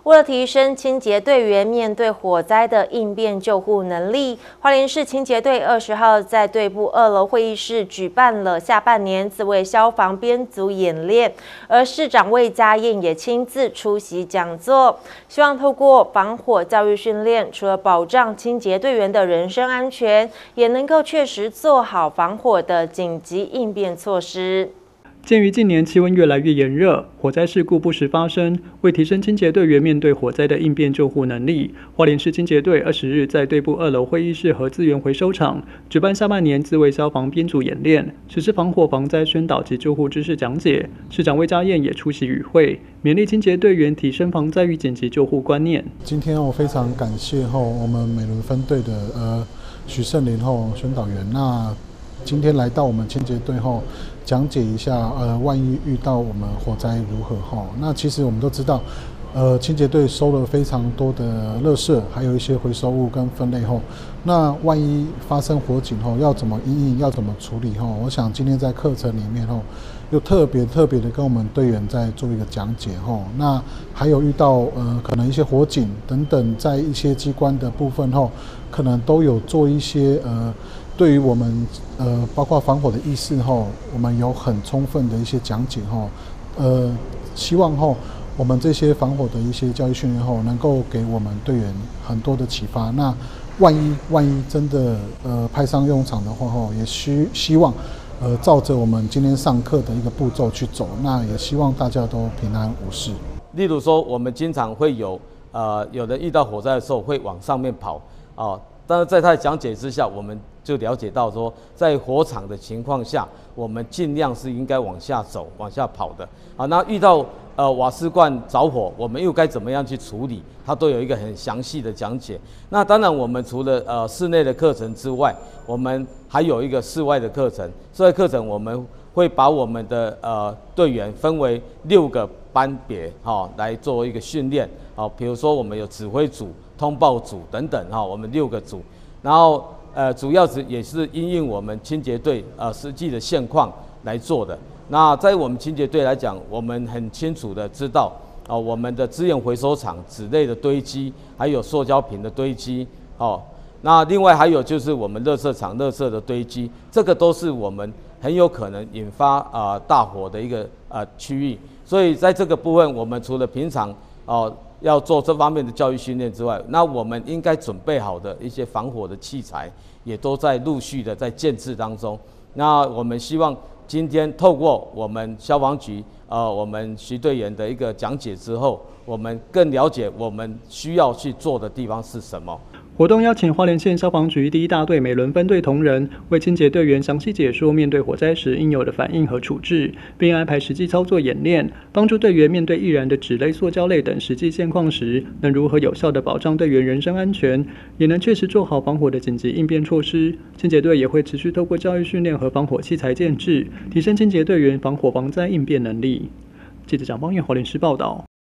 为了提升清洁队员面对火灾的应变救护能力，花莲市清洁队20号在队部2楼会议室举办了下半年自卫消防编组演练，而市长魏家燕也亲自出席讲座，希望透过防火教育训练，除了保障清洁队员的人身安全，也能够确实做好防火的紧急应变措施。 鉴于近年气温越来越炎热，火灾事故不时发生，为提升清洁队员面对火灾的应变救护能力，花莲市清洁队20日在队部2楼会议室和资源回收场举办下半年自卫消防编组演练，实施防火防灾宣导及救护知识讲解。市长魏家燕也出席与会，勉励清洁队员提升防灾与紧急救护观念。 今天我非常感谢我们美仑分队的许胜林宣导员，那今天来到我们清洁队后，讲解一下万一遇到我们火灾如何那其实我们都知道，清洁队收了非常多的垃圾，还有一些回收物跟分类后，那万一发生火警后要怎么因应，要怎么处理我想今天在课程里面又特别的跟我们队员在做一个讲解那还有遇到可能一些火警等等，在一些机关的部分可能都有做一些对于我们包括防火的意识我们有很充分的一些讲解希望我们这些防火的一些教育训练能够给我们队员很多的启发。那万一真的派上用场的话也希望照着我们今天上课的一个步骤去走，那也希望大家都平安无事。 例如说，我们经常会有人遇到火灾的时候会往上面跑但是在他的讲解之下，我们就了解到说，在火场的情况下，我们尽量是应该往下走、往下跑的。那遇到瓦斯罐着火，我们又该怎么样去处理？它都有一个很详细的讲解。那当然，我们除了室内的课程之外，我们还有一个室外的课程。室外课程我们会把我们的队员分为6个班别来做一个训练比如说我们有指挥组、通报组等等我们6个组，然后主要也是因应我们清洁队实际的现况来做的。那在我们清洁队来讲，我们很清楚的知道我们的资源回收场纸类的堆积，还有塑胶瓶的堆积那另外还有就是我们垃圾场垃圾的堆积，这个都是我们很有可能引发大火的一个区域。所以在这个部分，我们除了平常要做这方面的教育训练之外，那我们应该准备好的一些防火的器材，也都在陆续的在建制当中。那我们希望今天透过我们消防局我们徐队员的一个讲解之后，我们更了解我们需要去做的地方是什么。 活动邀请花莲县消防局第1大队美仑分队同仁为清洁队员详细解说面对火灾时应有的反应和处置，并安排实际操作演练，帮助队员面对易燃的纸类、塑胶类等实际现况时，能如何有效地保障队员人身安全，也能确实做好防火的紧急应变措施。清洁队也会持续透过教育训练和防火器材建制，提升清洁队员防火防灾应变能力。记者蒋邦彦花莲市报道。